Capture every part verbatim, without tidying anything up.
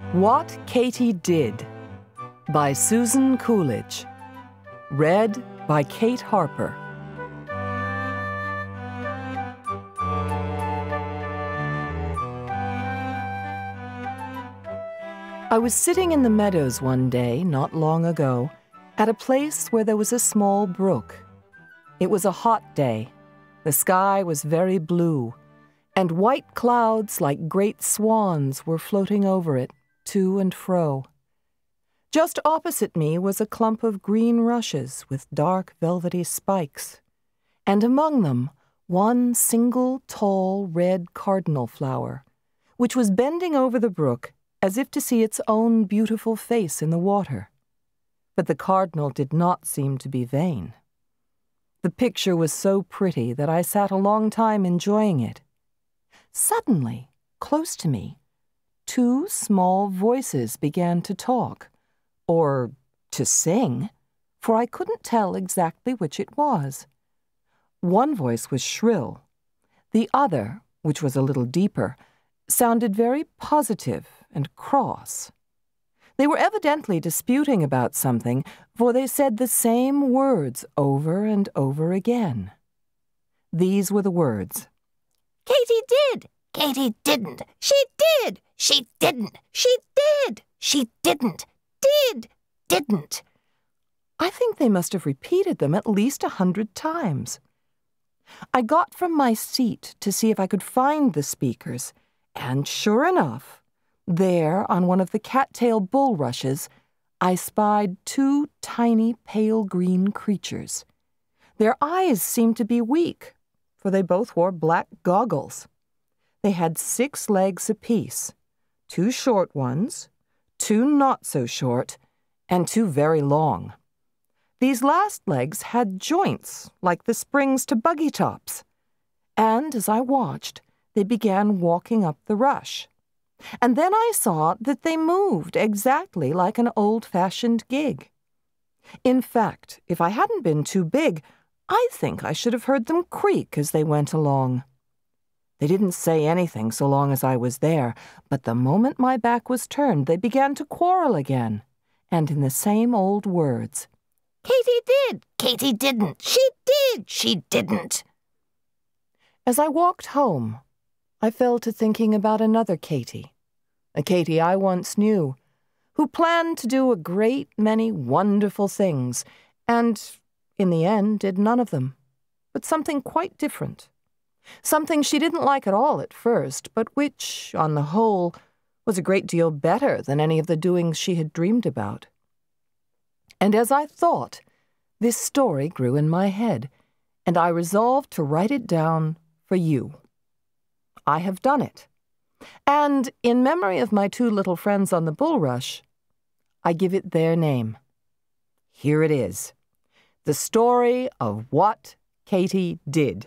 What Katy Did by Susan Coolidge. Read by Kate Harper. I was sitting in the meadows one day, not long ago, at a place where there was a small brook. It was a hot day. The sky was very blue, and white clouds like great swans were floating over it, to and fro. Just opposite me was a clump of green rushes with dark velvety spikes, and among them one single tall red cardinal flower, which was bending over the brook as if to see its own beautiful face in the water. But the cardinal did not seem to be vain. The picture was so pretty that I sat a long time enjoying it. Suddenly, close to me, two small voices began to talk, or to sing, for I couldn't tell exactly which it was. One voice was shrill. The other, which was a little deeper, sounded very positive and cross. They were evidently disputing about something, for they said the same words over and over again. These were the words: Katy did. Katy didn't. She did. She didn't. She did. She didn't. Did. Didn't. I think they must have repeated them at least a hundred times. I got from my seat to see if I could find the speakers, and sure enough, there on one of the cattail bulrushes, I spied two tiny pale green creatures. Their eyes seemed to be weak, for they both wore black goggles. They had six legs apiece, two short ones, two not so short, and two very long. These last legs had joints like the springs to buggy tops, and as I watched, they began walking up the rush. And then I saw that they moved exactly like an old-fashioned gig. In fact, if I hadn't been too big, I think I should have heard them creak as they went along. They didn't say anything so long as I was there, but the moment my back was turned, they began to quarrel again, and in the same old words. Katy did. Katy didn't. She did. She didn't. As I walked home, I fell to thinking about another Katy, a Katy I once knew, who planned to do a great many wonderful things, and, in the end, did none of them, but something quite different. Something she didn't like at all at first, but which, on the whole, was a great deal better than any of the doings she had dreamed about. And as I thought, this story grew in my head, and I resolved to write it down for you. I have done it, and in memory of my two little friends on the bulrush, I give it their name. Here it is, the story of What Katy Did.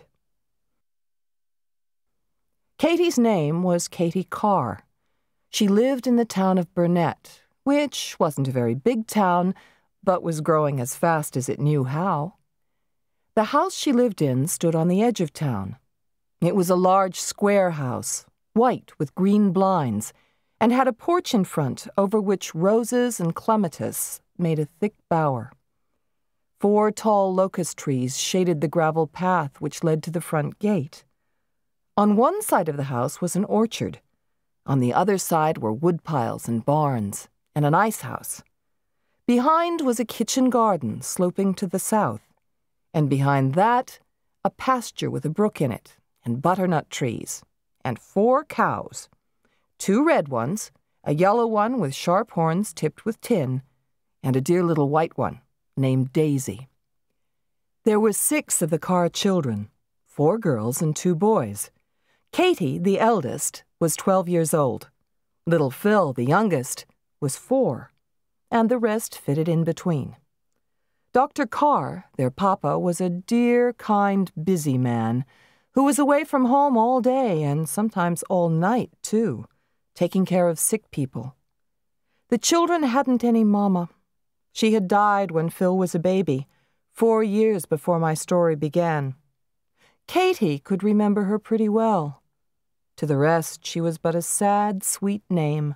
Katy's name was Katy Carr. She lived in the town of Burnett, which wasn't a very big town, but was growing as fast as it knew how. The house she lived in stood on the edge of town. It was a large square house, white with green blinds, and had a porch in front over which roses and clematis made a thick bower. Four tall locust trees shaded the gravel path which led to the front gate. On one side of the house was an orchard. On the other side were woodpiles and barns, and an ice house. Behind was a kitchen garden sloping to the south, and behind that, a pasture with a brook in it, and butternut trees, and four cows, two red ones, a yellow one with sharp horns tipped with tin, and a dear little white one named Daisy. There were six of the Carr children, four girls and two boys. Katy, the eldest, was twelve years old. Little Phil, the youngest, was four, and the rest fitted in between. Doctor Carr, their papa, was a dear, kind, busy man who was away from home all day and sometimes all night, too, taking care of sick people. The children hadn't any mama. She had died when Phil was a baby, four years before my story began. Katy could remember her pretty well. To the rest, she was but a sad, sweet name,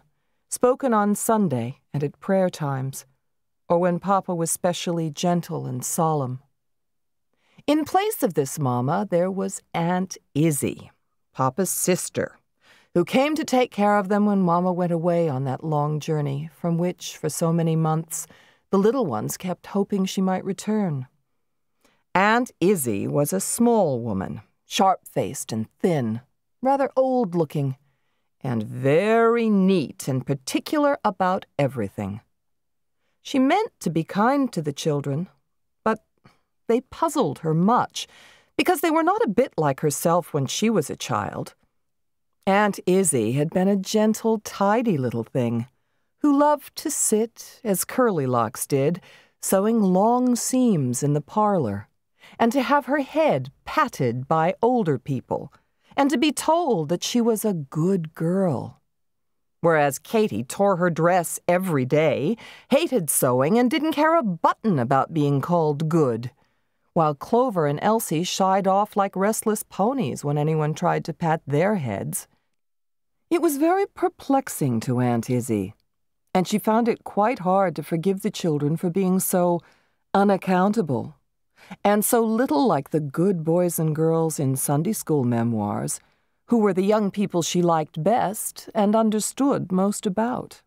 spoken on Sunday and at prayer times, or when Papa was specially gentle and solemn. In place of this Mama, there was Aunt Izzy, Papa's sister, who came to take care of them when Mama went away on that long journey, from which, for so many months, the little ones kept hoping she might return. Aunt Izzy was a small woman, sharp-faced and thin, rather old-looking, and very neat and particular about everything. She meant to be kind to the children, but they puzzled her much, because they were not a bit like herself when she was a child. Aunt Izzy had been a gentle, tidy little thing, who loved to sit, as Curlylocks did, sewing long seams in the parlor, and to have her head patted by older people, and to be told that she was a good girl. Whereas Katy tore her dress every day, hated sewing, and didn't care a button about being called good, while Clover and Elsie shied off like restless ponies when anyone tried to pat their heads. It was very perplexing to Aunt Izzy, and she found it quite hard to forgive the children for being so unaccountable, and so little like the good boys and girls in Sunday school memoirs, who were the young people she liked best and understood most about.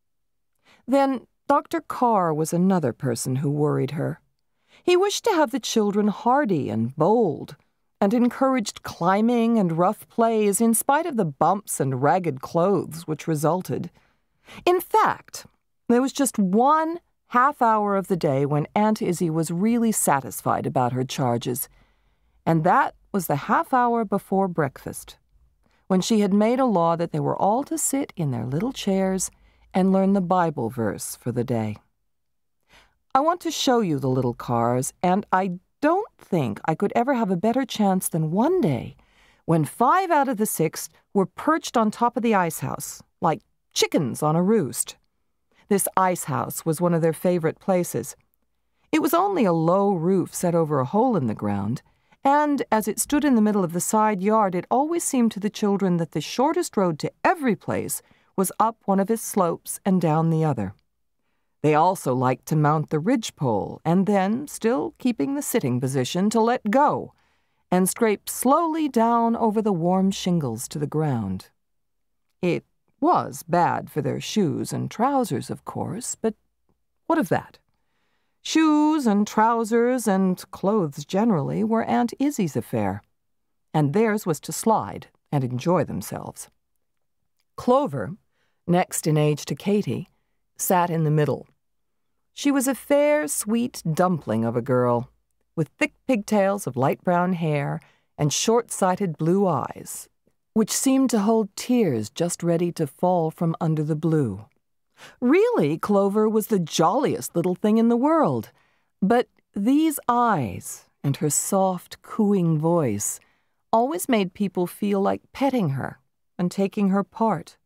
Then Doctor Carr was another person who worried her. He wished to have the children hardy and bold, and encouraged climbing and rough plays in spite of the bumps and ragged clothes which resulted. In fact, there was just one half hour of the day when Aunt Izzy was really satisfied about her charges, and that was the half hour before breakfast, when she had made a law that they were all to sit in their little chairs and learn the Bible verse for the day. I want to show you the little Carrs, and I don't think I could ever have a better chance than one day when five out of the six were perched on top of the ice house, like chickens on a roost. This ice house was one of their favorite places. It was only a low roof set over a hole in the ground, and as it stood in the middle of the side yard, it always seemed to the children that the shortest road to every place was up one of its slopes and down the other. They also liked to mount the ridgepole and then, still keeping the sitting position, to let go and scrape slowly down over the warm shingles to the ground. It was bad for their shoes and trousers, of course, but what of that? Shoes and trousers and clothes generally were Aunt Izzy's affair, and theirs was to slide and enjoy themselves. Clover, next in age to Katy, sat in the middle. She was a fair, sweet dumpling of a girl, with thick pigtails of light brown hair and short-sighted blue eyes, which seemed to hold tears just ready to fall from under the blue. Really, Clover was the jolliest little thing in the world, but these eyes and her soft, cooing voice always made people feel like petting her and taking her part.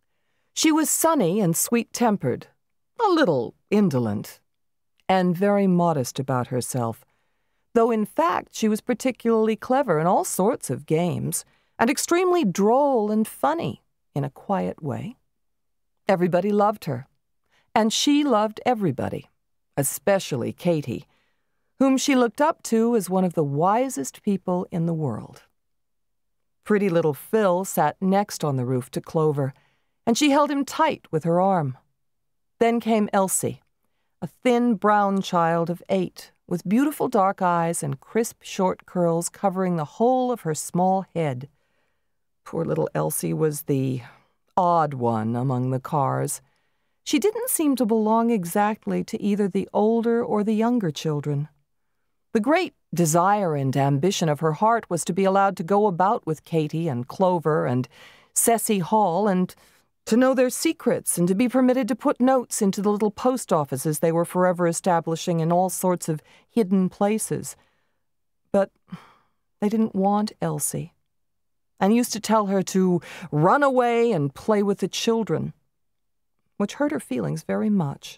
She was sunny and sweet-tempered, a little indolent, and very modest about herself, though in fact she was particularly clever in all sorts of games, and extremely droll and funny in a quiet way. Everybody loved her, and she loved everybody, especially Katy, whom she looked up to as one of the wisest people in the world. Pretty little Phil sat next on the roof to Clover, and she held him tight with her arm. Then came Elsie, a thin brown child of eight, with beautiful dark eyes and crisp short curls covering the whole of her small head. Poor little Elsie was the odd one among the Carrs. She didn't seem to belong exactly to either the older or the younger children. The great desire and ambition of her heart was to be allowed to go about with Katy and Clover and Ceci Hall and to know their secrets and to be permitted to put notes into the little post offices they were forever establishing in all sorts of hidden places. But they didn't want Elsie, and used to tell her to run away and play with the children, which hurt her feelings very much.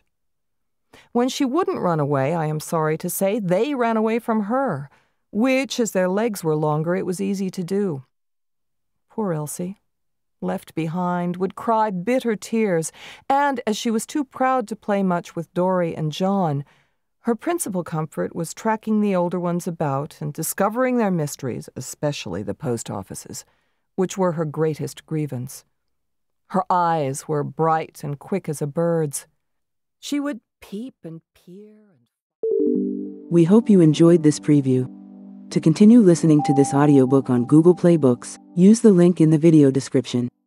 When she wouldn't run away, I am sorry to say, they ran away from her, which, as their legs were longer, it was easy to do. Poor Elsie. left behind, would cry bitter tears, and, as she was too proud to play much with Dory and John, her principal comfort was tracking the older ones about and discovering their mysteries, especially the post offices, which were her greatest grievance. Her eyes were bright and quick as a bird's. She would peep and peer. And... We hope you enjoyed this preview. To continue listening to this audiobook on Google Play Books, use the link in the video description.